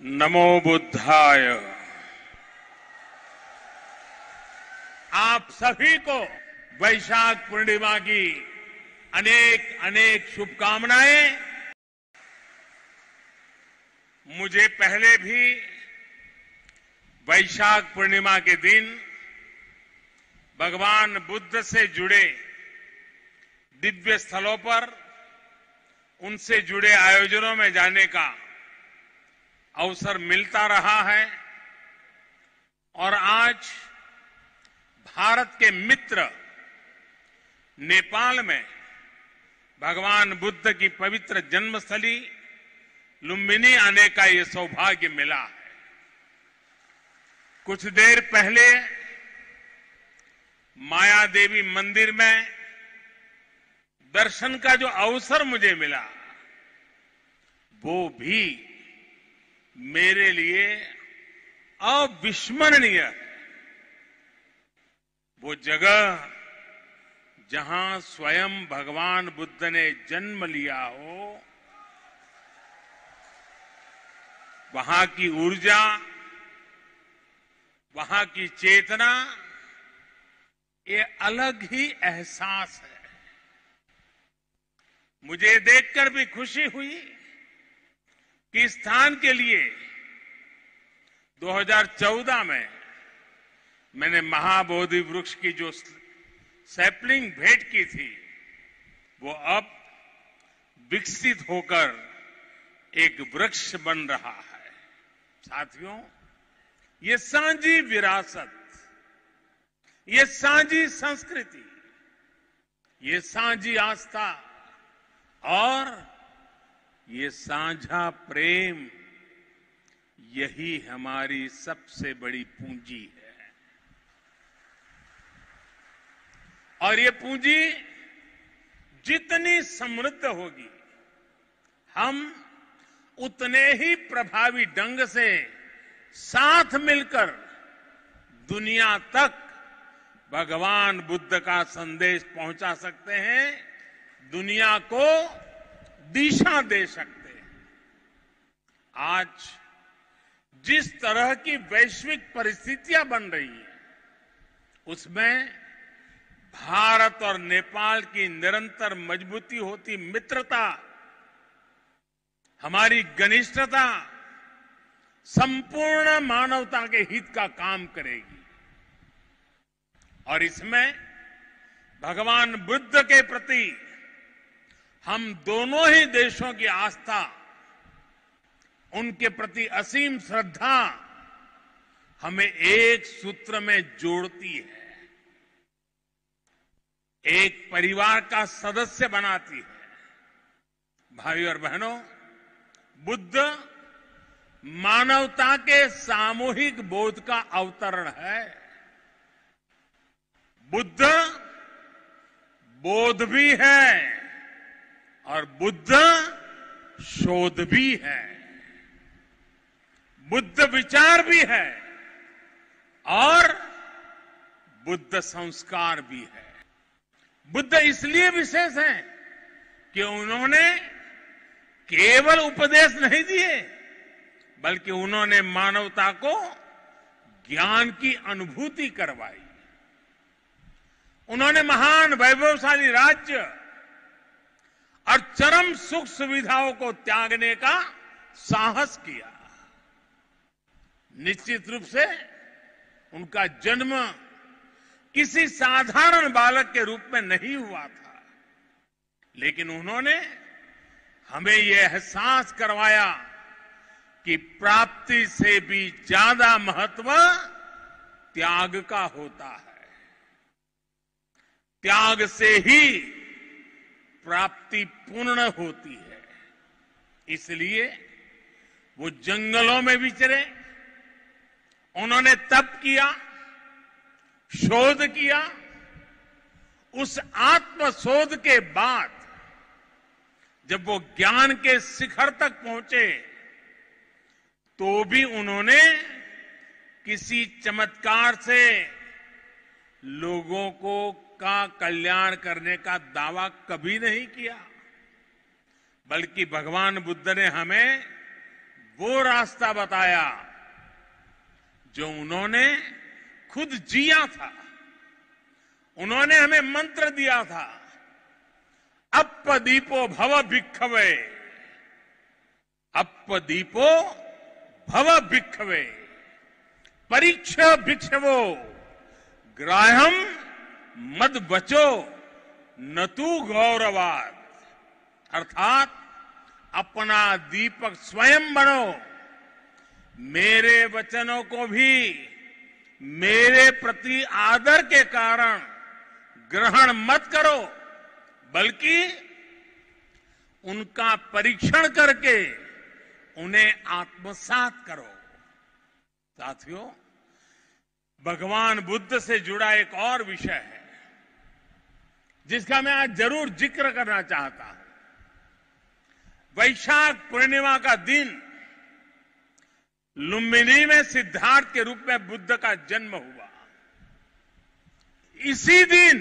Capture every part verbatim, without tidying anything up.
नमो बुद्धाय। आप सभी को वैशाख पूर्णिमा की अनेक अनेक शुभकामनाएं। मुझे पहले भी वैशाख पूर्णिमा के दिन भगवान बुद्ध से जुड़े दिव्य स्थलों पर उनसे जुड़े आयोजनों में जाने का अवसर मिलता रहा है और आज भारत के मित्र नेपाल में भगवान बुद्ध की पवित्र जन्मस्थली लुम्बिनी आने का ये सौभाग्य मिला है। कुछ देर पहले माया देवी मंदिर में दर्शन का जो अवसर मुझे मिला वो भी मेरे लिए अविस्मरणीय है। वो जगह जहां स्वयं भगवान बुद्ध ने जन्म लिया हो, वहां की ऊर्जा, वहां की चेतना, ये अलग ही एहसास है। मुझे देखकर भी खुशी हुई कि इस स्थान के लिए दो हज़ार चौदह में मैंने महाबोधि वृक्ष की जो सैपलिंग भेंट की थी वो अब विकसित होकर एक वृक्ष बन रहा है। साथियों, ये साझी विरासत, ये साझी संस्कृति, ये साझी आस्था और ये साझा प्रेम, यही हमारी सबसे बड़ी पूंजी है। और ये पूंजी जितनी समृद्ध होगी, हम उतने ही प्रभावी ढंग से साथ मिलकर दुनिया तक भगवान बुद्ध का संदेश पहुंचा सकते हैं, दुनिया को दिशा दे सकते हैं। आज जिस तरह की वैश्विक परिस्थितियां बन रही हैं, उसमें भारत और नेपाल की निरंतर मजबूती होती मित्रता, हमारी घनिष्ठता संपूर्ण मानवता के हित का काम करेगी। और इसमें भगवान बुद्ध के प्रति हम दोनों ही देशों की आस्था, उनके प्रति असीम श्रद्धा हमें एक सूत्र में जोड़ती है, एक परिवार का सदस्य बनाती है। भाइयों और बहनों, बुद्ध मानवता के सामूहिक बोध का अवतरण है। बुद्ध बोध भी है और बुद्ध शोध भी है, बुद्ध विचार भी है और बुद्ध संस्कार भी है। बुद्ध इसलिए विशेष हैं कि उन्होंने केवल उपदेश नहीं दिए, बल्कि उन्होंने मानवता को ज्ञान की अनुभूति करवाई। उन्होंने महान वैभवशाली राज्य और चरम सुख सुविधाओं को त्यागने का साहस किया। निश्चित रूप से उनका जन्म किसी साधारण बालक के रूप में नहीं हुआ था, लेकिन उन्होंने हमें यह एहसास करवाया कि प्राप्ति से भी ज्यादा महत्व त्याग का होता है। त्याग से ही प्राप्ति पूर्ण होती है। इसलिए वो जंगलों में विचरे, उन्होंने तप किया, शोध किया। उस आत्मशोध के बाद जब वो ज्ञान के शिखर तक पहुंचे, तो भी उन्होंने किसी चमत्कार से लोगों को का कल्याण करने का दावा कभी नहीं किया, बल्कि भगवान बुद्ध ने हमें वो रास्ता बताया जो उन्होंने खुद जिया था। उन्होंने हमें मंत्र दिया था, अप्पदीपो भव भिक्खवे, अप्पदीपो भव भिक्खवे, परीक्ष भिक्षवो, ग्राह्यम मद बचो न तू गौरवाद। अर्थात अपना दीपक स्वयं बनो, मेरे वचनों को भी मेरे प्रति आदर के कारण ग्रहण मत करो, बल्कि उनका परीक्षण करके उन्हें आत्मसात करो। साथियों, भगवान बुद्ध से जुड़ा एक और विषय है जिसका मैं आज जरूर जिक्र करना चाहता हूं। वैशाख पूर्णिमा का दिन लुम्बिनी में सिद्धार्थ के रूप में बुद्ध का जन्म हुआ। इसी दिन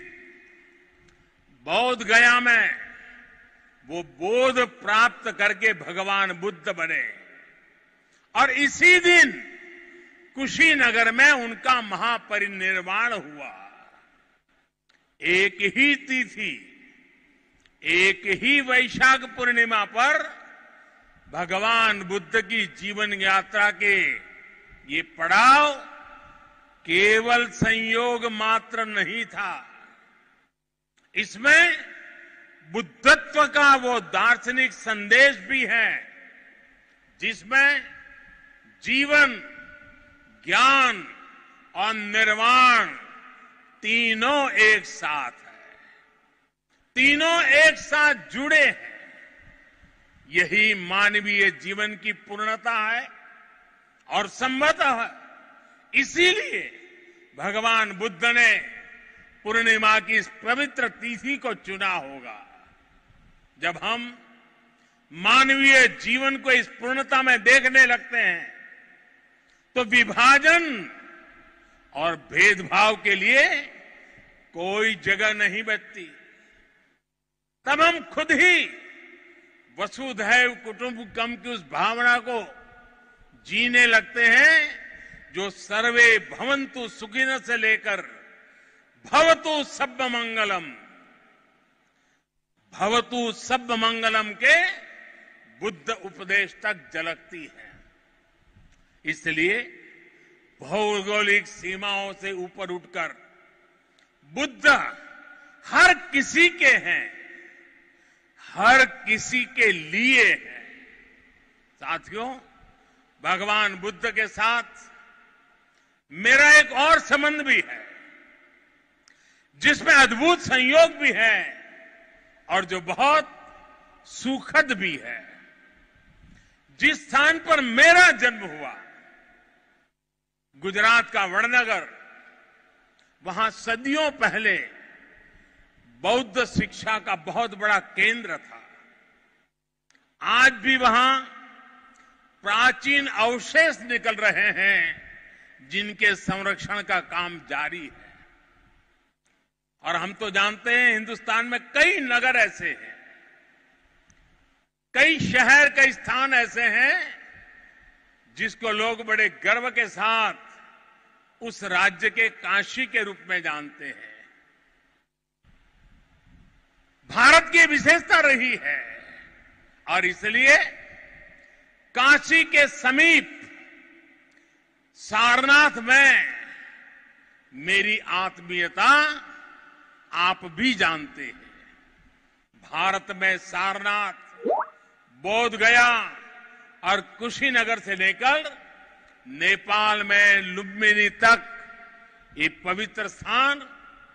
बौद्ध गया में वो बोध प्राप्त करके भगवान बुद्ध बने और इसी दिन कुशीनगर में उनका महापरिनिर्वाण हुआ। एक ही तिथि, एक ही वैशाख पूर्णिमा पर भगवान बुद्ध की जीवन यात्रा के ये पड़ाव केवल संयोग मात्र नहीं था, इसमें बुद्धत्व का वो दार्शनिक संदेश भी है जिसमें जीवन, ज्ञान और निर्वाण तीनों एक साथ है, तीनों एक साथ जुड़े हैं। यही मानवीय जीवन की पूर्णता है और संभवतः इसीलिए भगवान बुद्ध ने पूर्णिमा की इस पवित्र तिथि को चुना होगा। जब हम मानवीय जीवन को इस पूर्णता में देखने लगते हैं तो विभाजन और भेदभाव के लिए कोई जगह नहीं बचती। तब हम खुद ही वसुधैव कुटुंबकम की उस भावना को जीने लगते हैं जो सर्वे भवन्तु सुखिनः से लेकर भवतु सब्ब मंगलम, भवतु सब्ब मंगलम के बुद्ध उपदेश तक झलकती है। इसलिए भौगोलिक सीमाओं से ऊपर उठकर बुद्ध हर किसी के हैं, हर किसी के लिए है। साथियों, भगवान बुद्ध के साथ मेरा एक और संबंध भी है जिसमें अद्भुत संयोग भी है और जो बहुत सुखद भी है। जिस स्थान पर मेरा जन्म हुआ, गुजरात का वडनगर, वहां सदियों पहले बौद्ध शिक्षा का बहुत बड़ा केंद्र था। आज भी वहां प्राचीन अवशेष निकल रहे हैं जिनके संरक्षण का काम जारी है। और हम तो जानते हैं हिंदुस्तान में कई नगर ऐसे हैं, कई शहर, कई स्थान ऐसे हैं जिसको लोग बड़े गर्व के साथ उस राज्य के काशी के रूप में जानते हैं। भारत की विशेषता रही है और इसलिए काशी के समीप सारनाथ में मेरी आत्मीयता आप भी जानते हैं। भारत में सारनाथ, बोध गया और कुशीनगर से लेकर नेपाल में लुम्बिनी तक ये पवित्र स्थान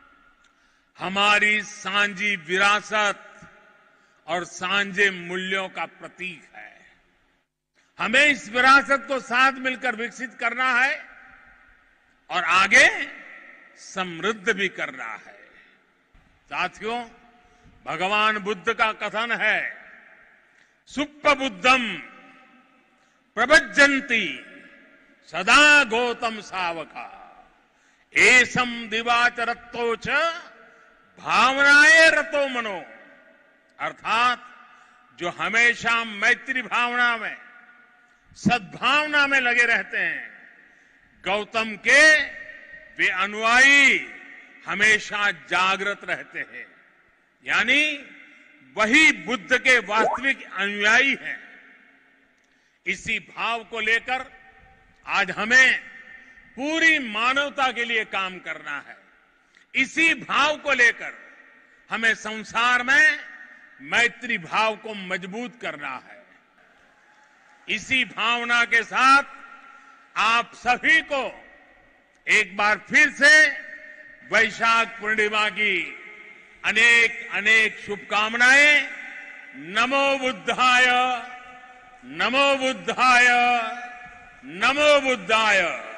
हमारी सांझी विरासत और सांझे मूल्यों का प्रतीक है। हमें इस विरासत को साथ मिलकर विकसित करना है और आगे समृद्ध भी करना है। साथियों, भगवान बुद्ध का कथन है, सुप्प बुद्धम प्रभज्जन्ति सदा गौतम सावका, एसम दिवाचरत्तोच भावनाए रतो मनो। अर्थात जो हमेशा मैत्री भावना में सद्भावना में लगे रहते हैं, गौतम के वे अनुयायी हमेशा जागृत रहते हैं। यानी वही बुद्ध के वास्तविक अनुयायी हैं। इसी भाव को लेकर आज हमें पूरी मानवता के लिए काम करना है। इसी भाव को लेकर हमें संसार में मैत्री भाव को मजबूत करना है। इसी भावना के साथ आप सभी को एक बार फिर से वैशाख पूर्णिमा की अनेक अनेक शुभकामनाएं। नमो बुद्धाय, नमो बुद्धाय, नमो बुद्धाय।